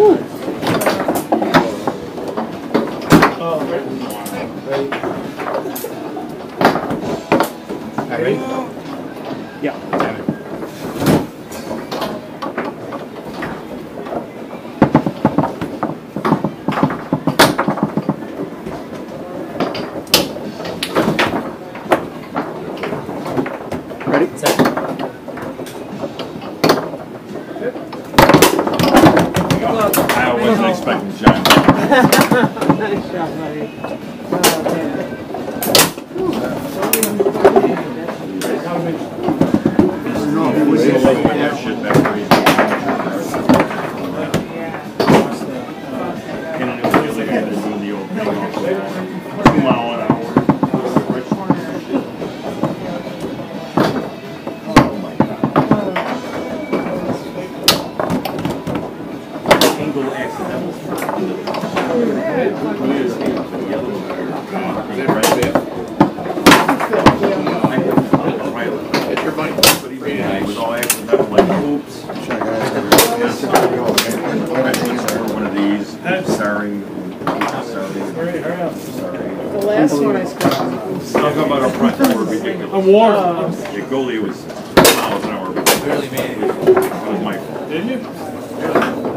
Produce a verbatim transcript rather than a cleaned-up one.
Ready? Yeah. Ready? Set. I wasn't expecting John. Nice shot, buddy. Oh, man. No, he was able to win that shit that way. And it was the guy that's doing the old thing also. Two mile an hour. Oh my God. Angle accidental. Is it right there? It's your money. It was all accidental, like, oops. One of these. Sorry. Sorry. Sorry. The last one I scored. Talk about our front door ridiculous. I'm warm. The goalie was miles an hour. Barely made it. It was my fault. Did you?